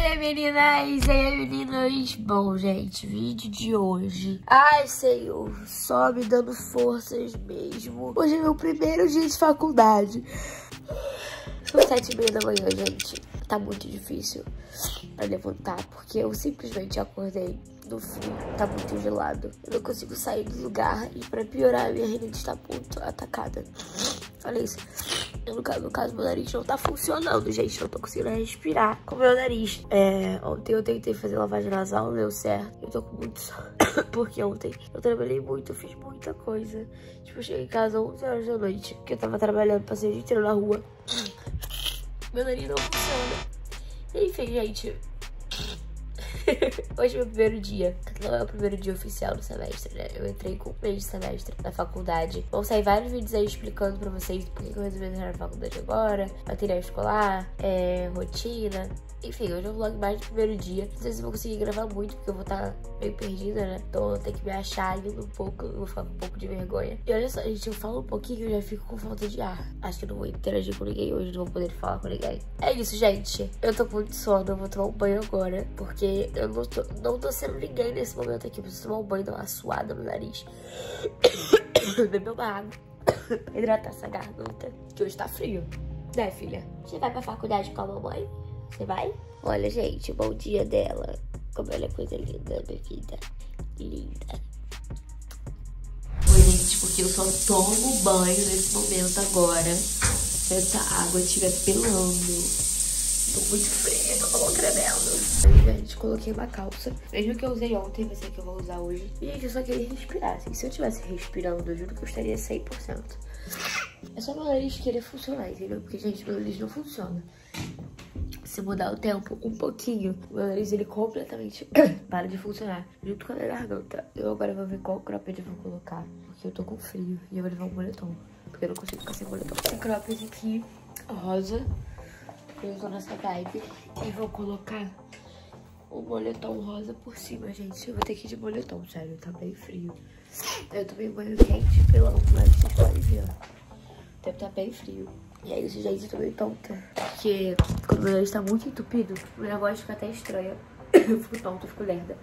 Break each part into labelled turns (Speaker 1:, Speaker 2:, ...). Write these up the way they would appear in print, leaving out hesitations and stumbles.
Speaker 1: Oi, meninas! E aí, meninos? Bom, gente, vídeo de hoje. Ai, Senhor, só me dando forças mesmo. Hoje é meu primeiro dia de faculdade. São 7h30 da manhã, gente. Tá muito difícil pra levantar, porque eu simplesmente acordei no frio. Tá muito gelado. Eu não consigo sair do lugar e pra piorar, a minha rinite está muito atacada. Olha isso. No caso, meu nariz não tá funcionando, gente. Eu não tô conseguindo respirar com o meu nariz. Ontem eu tentei fazer lavagem nasal, não deu certo. Eu tô com muito sono. Porque ontem eu trabalhei muito, eu fiz muita coisa. Tipo, eu cheguei em casa às 11 horas da noite, porque eu tava trabalhando, passei o dia inteiro na rua. Meu nariz não funciona. Enfim, gente. Hoje é meu primeiro dia. Não é o primeiro dia oficial do semestre, né? Eu entrei com um mês de semestre na faculdade. Vão sair vários vídeos aí explicando pra vocês por que eu resolvi entrar na faculdade agora, material escolar, rotina. Enfim, hoje é um vlog mais do primeiro dia. Não sei se eu vou conseguir gravar muito, porque eu vou estar meio perdida, né? Então eu tenho que me achar ainda um pouco. Eu vou ficar com um pouco de vergonha. E olha só, gente, eu falo um pouquinho que eu já fico com falta de ar. Acho que eu não vou interagir com ninguém hoje, não vou poder falar com ninguém. É isso, gente. Eu tô com muito sono, eu vou tomar um banho agora, porque eu não tô sendo ninguém nesse momento aqui. Eu preciso tomar um banho, dar uma suada no nariz. Beber uma água. Hidratar essa garganta, que hoje tá frio. Né, filha? Você vai pra faculdade com a mamãe? Você vai? Olha, gente, o bom dia dela. Como ela é coisa linda, minha vida. Linda. Oi, gente, porque eu só tomo banho nesse momento agora. Se essa água estiver pelando. Tô muito fria, tô com tremendo. Aí, gente, coloquei uma calça. Mesmo que eu usei ontem, vai ser que eu vou usar hoje. E, gente, eu só queria respirar. Assim, se eu estivesse respirando, eu juro que eu estaria 100%. É só meu nariz querer funcionar, entendeu? Porque, gente, meu nariz não funciona. Se mudar o tempo um pouquinho, o meu nariz, ele completamente para de funcionar, junto com a minha garganta. Eu agora vou ver qual cropped eu vou colocar, porque eu tô com frio e eu vou levar um moletom, porque eu não consigo ficar sem moletom. Esse cropped aqui, rosa, eu uso nessa vibe, e vou colocar o moletom rosa por cima, gente. Eu vou ter que ir de moletom, sério, tá bem frio. Eu tomei banho quente, pelão, mas vocês podem ver, ó. O tempo tá bem frio. E é isso, gente, eu tô meio tonta. Porque quando meu nariz tá muito entupido, o minha voz fica até estranha. Eu fico tonta, eu fico lerda.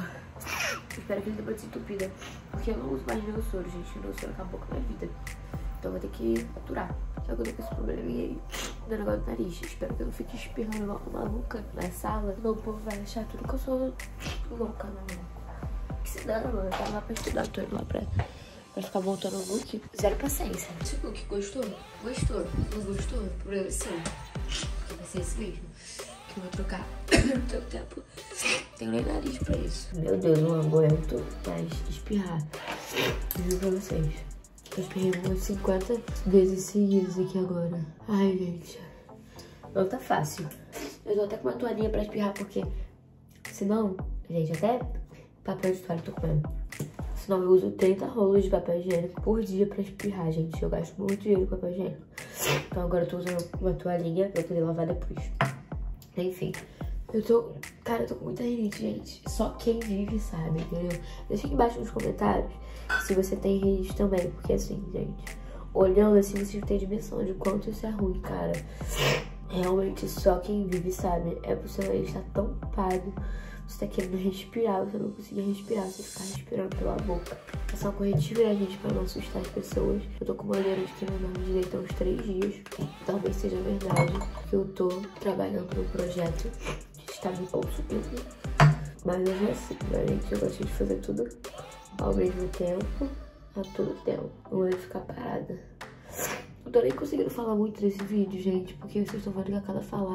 Speaker 1: Espero que ele dê uma desentupida. Porque eu não uso mais meu soro, gente. O meu soro acabou com a minha vida. Então eu vou ter que aturar. Só que eu tô com esse probleminha aí no negócio do nariz. Espero que eu não fique espirrando igual uma maluca na sala. Senão o povo vai achar tudo que eu sou louca, não. Que se dane, mano. Eu tava lá pra estudar, tô indo lá pra ficar montando o look. Zero paciência. Esse look gostou? Gostou? Não gostou? O problema é seu. Porque vai ser esse mesmo. Que eu vou trocar no teu tempo. Tenho nem nariz pra isso. Meu Deus, não aguento mais espirrar. Juro pra vocês. Eu espirrei umas 50 vezes seguidas aqui agora. Ai, gente. Não tá fácil. Eu tô até com uma toalhinha pra espirrar, porque senão, gente, até papel de toalha eu tô comendo. Senão eu uso 30 rolos de papel higiênico por dia pra espirrar, gente. Eu gasto muito dinheiro com papel higiênico. Então agora eu tô usando uma toalhinha pra poder lavar depois. Enfim, cara, eu tô com muita rinite, gente. Só quem vive sabe, entendeu? Deixa aqui embaixo nos comentários se você tem rinite também. Porque assim, gente, olhando assim, você tem dimensão de quanto isso é ruim, cara. Realmente só quem vive sabe. É pro seu nariz estar tão pálido. Você tá querendo respirar, você não conseguir respirar, você ficar respirando pela boca. Passar um corretivo, né, gente, pra não assustar as pessoas. Eu tô com uma alergia que não dorme direito há uns 3 dias. Talvez seja verdade que eu tô trabalhando no projeto que está me consumindo. Mas eu já sei, né, gente? Eu gosto de fazer tudo ao mesmo tempo, a todo tempo. Não é ficar parada. Não tô nem conseguindo falar muito nesse vídeo, gente, porque vocês estão vendo que a cada fala,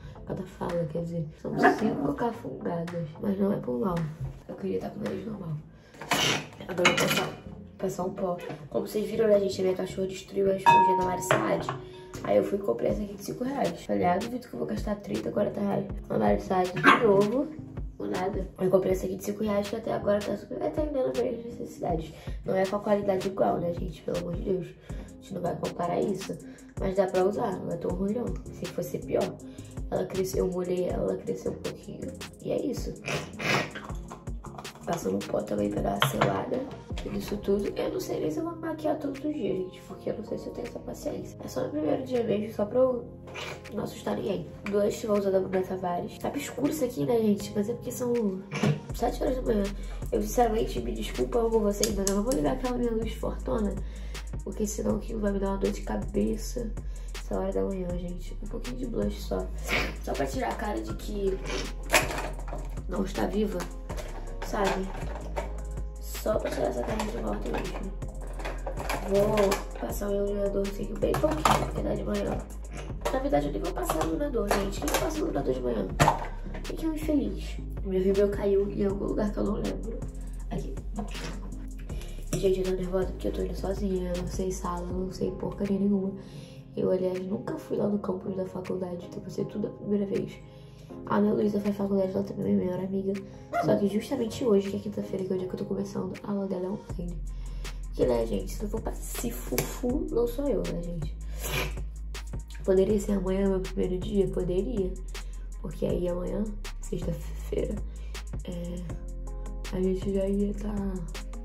Speaker 1: quer dizer, são 5 cafungadas, mas não é por mal. Eu queria estar com o nariz normal. Agora eu vou passar um pó. Como vocês viram, né, gente, a minha cachorra destruiu a esponjinha da Mari Saad. Aí eu fui e comprei essa aqui de 5 reais. Falei, duvido que eu vou gastar 30, 40 reais. A Mari Saad de novo. Ou nada. Eu comprei essa aqui de 5 reais, que até agora tá super atendendo as minhas necessidades. Não é com a qualidade igual, né, gente? Pelo amor de Deus. A gente não vai comparar isso. Mas dá pra usar, não é tão ruim não. Se fosse pior. Ela cresceu, eu molhei ela, ela cresceu um pouquinho. E é isso. Passando um pó também pra dar uma selada nisso tudo. Eu não sei nem se eu vou maquiar todos os dias, gente, porque eu não sei se eu tenho essa paciência. É só no primeiro dia mesmo, só pra eu não assustar ninguém. Blush, vou usar da Bruna Tavares. Tá escuro isso aqui, né, gente? Mas é porque são 7 horas da manhã. Eu, sinceramente, me desculpa por vocês, mas eu não vou ligar aquela minha luz fortona, porque senão aquilo vai me dar uma dor de cabeça. Essa hora da manhã, gente. Um pouquinho de blush só. Só pra tirar a cara de que não está viva, sabe? Só pra tirar essa carne de volta mesmo. Vou passar o iluminadorzinho bem pouquinho, porque dá de manhã. Na verdade, eu nem vou passar o iluminador, gente. Quem passa o iluminador de manhã? Quem é um infeliz? Meu rímel caiu em algum lugar que eu não lembro. Aqui. E, gente, eu tô nervosa porque eu tô indo sozinha. Eu não sei sala, eu não sei porcaria nenhuma. Eu, aliás, nunca fui lá no campus da faculdade. Então vai ser tudo a primeira vez. A Ana Luísa faz faculdade, ela também é minha melhor amiga. Só que justamente hoje, que é quinta-feira, que é o dia que eu tô começando, a aula dela é online. Porque, né, gente, se eu for pra se fufu, não sou eu, né, gente? Poderia ser amanhã meu primeiro dia? Poderia. Porque aí amanhã, sexta-feira, a gente já ia estar...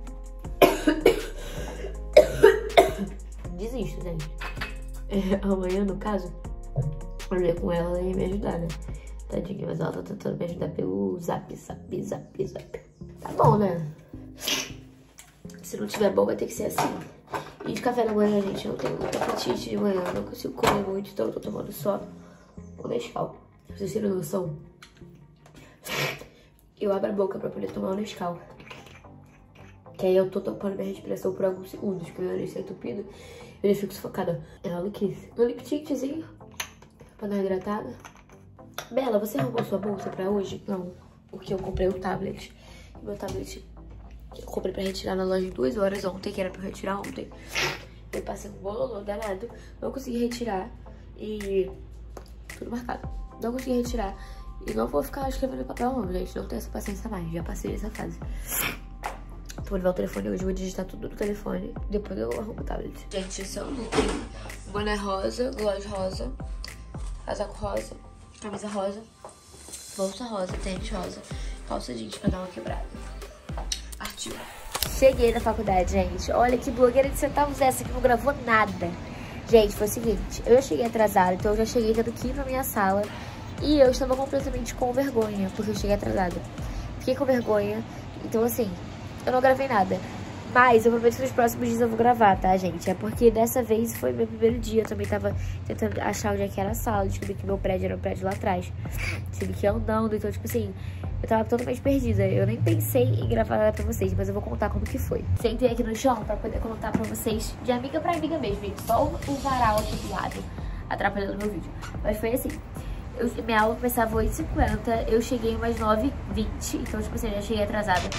Speaker 1: Desisto, gente. Amanhã, no caso, eu ia com ela e ia me ajudar, né? Tadinha, mas ela tá tentando me ajudar pelo zap. Tá bom, né? Se não tiver bom, vai ter que ser assim. E de café da manhã, gente, eu não tenho muito apetite de manhã. Eu não consigo comer muito, então eu tô tomando só o Nescau. Pra vocês terem noção, eu abro a boca pra poder tomar o Nescau. Que aí eu tô tampando minha respiração por alguns segundos, porque meu nariz tá entupido. Eu fico sufocada. Olha que um lip tintzinho pra dar uma hidratada. Bela, você arrumou sua bolsa pra hoje? Não, porque eu comprei o tablet. Meu tablet eu comprei pra retirar na loja em 2 horas ontem, que era pra eu retirar ontem. Eu passei um bololô danado, não consegui retirar e... tudo marcado. Não consegui retirar e não vou ficar escrevendo papel não, gente. Não tenho essa paciência mais, já passei essa fase. Vou levar o telefone hoje, vou digitar tudo no telefone. Depois eu arrumo o tablet. Gente, esse é o look. Boné rosa, gloss rosa, casaco rosa, camisa rosa, bolsa rosa, tênis rosa, calça jeans pra dar uma quebrada. Partiu. Cheguei na faculdade, gente. Olha que blogueira de centavos essa que não gravou nada. Gente, foi o seguinte, eu já cheguei atrasada, então eu já cheguei tendo que ir pra minha sala. E eu estava completamente com vergonha, porque eu cheguei atrasada. Fiquei com vergonha, então assim... eu não gravei nada, mas eu prometo que nos próximos dias eu vou gravar, tá, gente? É porque dessa vez foi meu primeiro dia, eu também tava tentando achar onde é que era a sala, descobri que meu prédio era um prédio lá atrás. Tive que ir andando, então, tipo assim, eu tava totalmente perdida. Eu nem pensei em gravar nada pra vocês, mas eu vou contar como que foi. Sentei aqui no chão pra poder contar pra vocês, de amiga pra amiga mesmo, gente. Só o varal aqui do lado, atrapalhando meu vídeo. Mas foi assim... minha aula começava às 8h50, eu cheguei umas 9h20, então, tipo assim, eu já cheguei atrasada.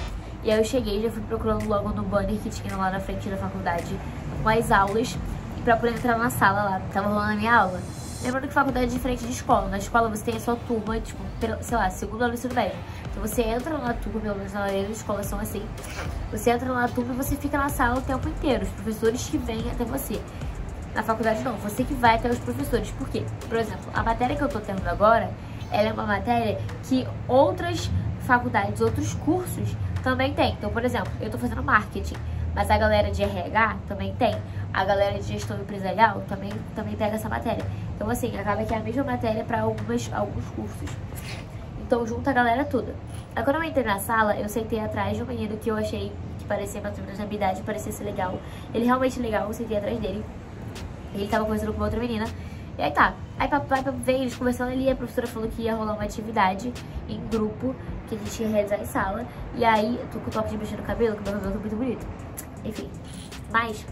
Speaker 1: E aí eu cheguei, já fui procurando logo no banner que tinha lá na frente da faculdade com as aulas pra poder entrar na sala lá, tava rolando a minha aula. Lembrando que faculdade é diferente de escola. Na escola você tem a sua turma, tipo, sei lá, segundo ano do ensino médio. Então você entra na turma, pelo menos na maioria das escolas são assim. Você entra na turma e você fica na sala o tempo inteiro. Os professores que vêm até você. Na faculdade não, você que vai até os professores. Por quê? Por exemplo, a matéria que eu tô tendo agora, ela é uma matéria que outras faculdades, outros cursos também tem. Então, por exemplo, eu tô fazendo marketing, mas a galera de RH também tem. A galera de gestão empresarial também pega essa matéria. Então, assim, acaba que é a mesma matéria para alguns cursos. Então, junta a galera toda. Aí, quando eu entrei na sala, eu sentei atrás de um menino que eu achei que parecia mais ou menos na minha idade, parecia ser legal. Ele realmente legal, eu sentei atrás dele. Ele tava conversando com uma outra menina. E aí tá. Aí papai veio, eles conversando ali, a professora falou que ia rolar uma atividade em grupo, que a gente ia realizar em sala. E aí, eu tô com o toque de mexer no cabelo, que meu cabelo tá muito bonito. Enfim, mas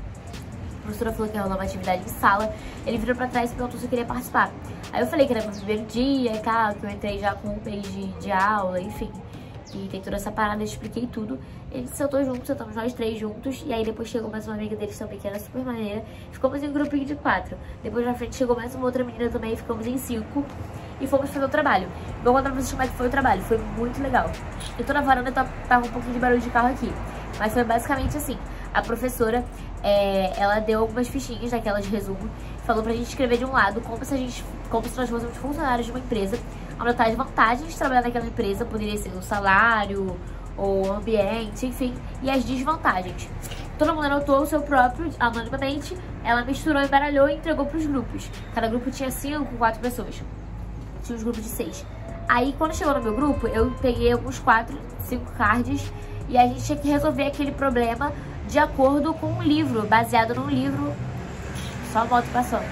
Speaker 1: a professora falou que ia rolar uma atividade em sala. Ele virou pra trás e perguntou se eu queria participar. Aí eu falei que era meu primeiro dia e tal, que eu entrei já com um mês de aula, enfim. E tem toda essa parada, eu expliquei tudo. Ele sentou junto, sentamos nós 3 juntos. E aí depois chegou mais uma amiga deles também, que era super maneira. Ficamos em um grupinho de 4. Depois na frente chegou mais uma outra menina também, ficamos em 5. E fomos fazer o trabalho. Vou contar pra vocês como é que foi o trabalho, foi muito legal. Eu tô na varanda, tava um pouquinho de barulho de carro aqui. Mas foi basicamente assim, a professora, ela deu algumas fichinhas daquelas de resumo. Falou pra gente escrever de um lado como se nós fôssemos funcionários de uma empresa. Anotar as vantagens de trabalhar naquela empresa, poderia ser o salário, o ambiente, enfim, e as desvantagens. Todo mundo anotou o seu próprio, anonimamente, ela misturou, embaralhou e entregou pros grupos. Cada grupo tinha 5, 4 pessoas. Tinha uns grupos de 6. Aí, quando chegou no meu grupo, eu peguei alguns 4, 5 cards e a gente tinha que resolver aquele problema de acordo com um livro, baseado num livro... Só a moto passando.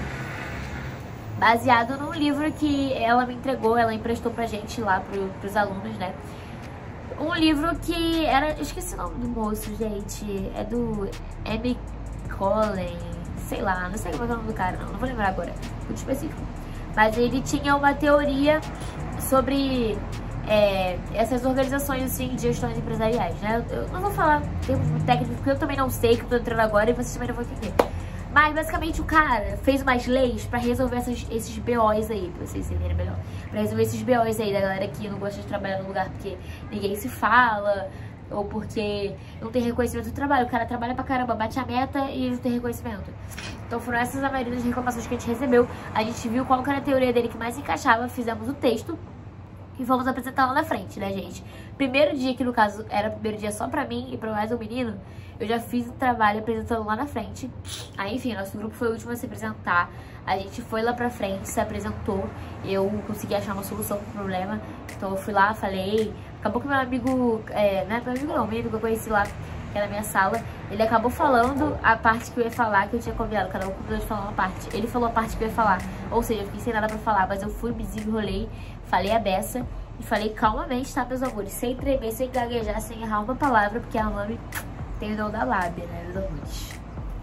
Speaker 1: Baseado num livro que ela me entregou, ela emprestou pra gente lá, pros alunos, né? Um livro que era... Esqueci o nome do moço, gente. É do M. Collen, sei lá, não sei como é o nome do cara, não vou lembrar agora, muito específico. Mas ele tinha uma teoria sobre essas organizações assim, de gestões empresariais, né? Eu não vou falar termos muito técnicos, porque eu também não sei, que eu tô entrando agora e vocês também não vão entender. Mas, basicamente, o cara fez umas leis pra resolver esses BOs aí, pra vocês entenderem melhor. Pra resolver esses BOs aí da galera que não gosta de trabalhar no lugar porque ninguém se fala, ou porque não tem reconhecimento do trabalho. O cara trabalha pra caramba, bate a meta e não tem reconhecimento. Então foram essas a maioria das reclamações que a gente recebeu. A gente viu qual que era a teoria dele que mais encaixava, fizemos o texto e vamos apresentar lá na frente, né, gente? Primeiro dia, que no caso era o primeiro dia só pra mim e pra mais um menino, eu já fiz o trabalho apresentando lá na frente. Aí, enfim, nosso grupo foi o último a se apresentar. A gente foi lá pra frente, se apresentou. Eu consegui achar uma solução pro problema. Então eu fui lá, falei. Acabou que meu amigo, não é meu amigo não, meu amigo que eu conheci lá, que era na minha sala, ele acabou falando a parte que eu ia falar, que eu tinha convidado, cada um convidou de falar uma parte. Ele falou a parte que eu ia falar, ou seja, eu fiquei sem nada pra falar, mas eu fui, me desenrolei, falei a beça e falei calmamente, tá, meus amores, sem tremer, sem gaguejar, sem errar uma palavra, porque a Mami tem o dom da lábia, né, meus amores.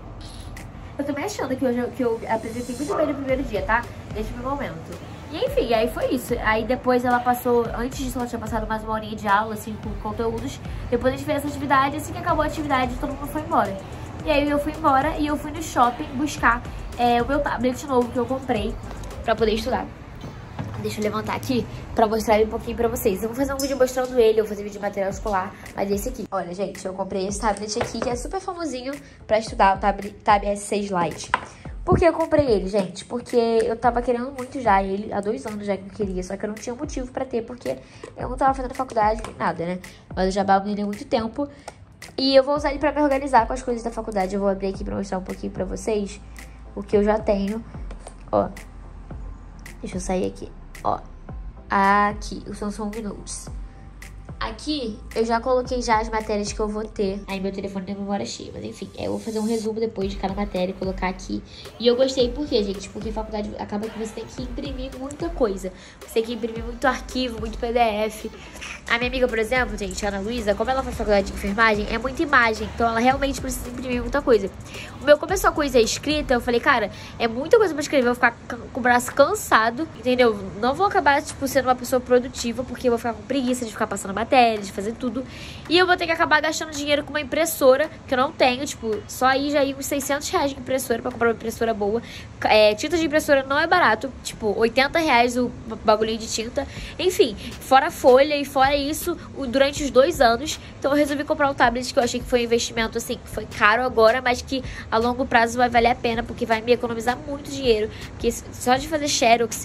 Speaker 1: Eu tô me achando que eu apresentei muito bem no primeiro dia, tá? Neste meu momento. E enfim, aí foi isso. Aí depois ela passou, antes disso ela tinha passado mais uma horinha de aula, assim, com conteúdos. Depois a gente fez essa atividade, assim que acabou a atividade, todo mundo foi embora. E aí eu fui embora e eu fui no shopping buscar o meu tablet novo que eu comprei pra poder estudar. Deixa eu levantar aqui pra mostrar ele um pouquinho pra vocês. Eu vou fazer um vídeo mostrando ele, eu vou fazer vídeo de material escolar, mas esse aqui. Olha, gente, eu comprei esse tablet aqui, que é super famosinho pra estudar, o Tab S6 Lite. Por que eu comprei ele, gente? Porque eu tava querendo muito já ele, há 2 anos já que eu queria, só que eu não tinha motivo pra ter, porque eu não tava fazendo faculdade nem nada, né? Mas eu já babo nele há muito tempo. E eu vou usar ele pra me organizar com as coisas da faculdade. Eu vou abrir aqui pra mostrar um pouquinho pra vocês o que eu já tenho. Ó, deixa eu sair aqui. Ó, aqui, o Samsung Notes. Aqui, eu já coloquei já as matérias que eu vou ter. Aí meu telefone tem memória cheia, mas enfim. Eu vou fazer um resumo depois de cada matéria e colocar aqui. E eu gostei por quê, gente? Porque faculdade acaba que você tem que imprimir muita coisa. Você tem que imprimir muito arquivo, muito PDF. A minha amiga, por exemplo, gente, a Ana Luísa, como ela faz faculdade de enfermagem, é muita imagem. Então ela realmente precisa imprimir muita coisa. O meu começou a coisa escrita, eu falei, cara, é muita coisa pra escrever, eu vou ficar com o braço cansado, entendeu? Não vou acabar, tipo, sendo uma pessoa produtiva, porque eu vou ficar com preguiça de ficar passando matéria, de fazer tudo. E eu vou ter que acabar gastando dinheiro com uma impressora, que eu não tenho, tipo, só aí já ia uns 600 reais de impressora pra comprar uma impressora boa. Tinta de impressora não é barato, tipo, 80 reais o bagulhinho de tinta. Enfim, fora a folha e fora isso, durante os 2 anos. Então eu resolvi comprar um tablet que eu achei que foi um investimento, assim, que foi caro agora, mas que a longo prazo vai valer a pena, porque vai me economizar muito dinheiro. Porque só de fazer xerox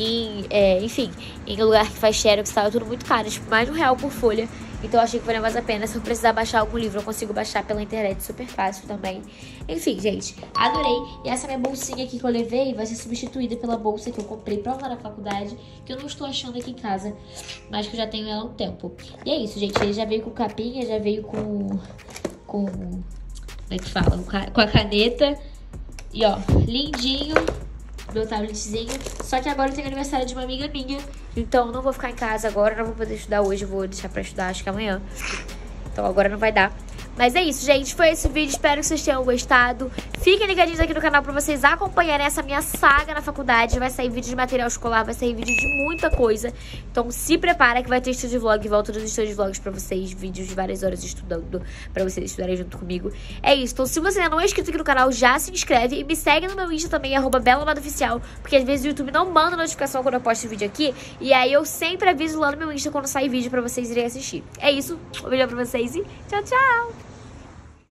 Speaker 1: enfim, em lugar que faz xerox, tá tudo muito caro, tipo, mais de R$1 por folha. Então eu achei que valia mais a pena. Se eu precisar baixar algum livro, eu consigo baixar pela internet, super fácil também. Enfim, gente, adorei. E essa minha bolsinha aqui que eu levei vai ser substituída pela bolsa que eu comprei pra usar na faculdade, que eu não estou achando aqui em casa, mas que eu já tenho ela há um tempo. E é isso, gente, ele já veio com capinha, já veio com como é que fala? Com a caneta. E ó, lindinho meu tabletzinho. Só que agora eu tenho aniversário de uma amiga minha, então não vou ficar em casa agora, não vou poder estudar hoje, eu vou deixar pra estudar acho que amanhã. Então agora não vai dar. Mas é isso, gente, foi esse vídeo, espero que vocês tenham gostado. Fiquem ligadinhos aqui no canal pra vocês acompanharem essa minha saga na faculdade. Vai sair vídeo de material escolar, vai sair vídeo de muita coisa. Então se prepara que vai ter estúdio vlog, volta dos estúdios vlogs pra vocês. Vídeos de várias horas estudando, pra vocês estudarem junto comigo. É isso, então se você ainda não é inscrito aqui no canal, já se inscreve. E me segue no meu Insta também, @BelaMadoOficial, porque às vezes o YouTube não manda notificação quando eu posto vídeo aqui. E aí eu sempre aviso lá no meu Insta quando sai vídeo pra vocês irem assistir. É isso, um beijo pra vocês e tchau, tchau!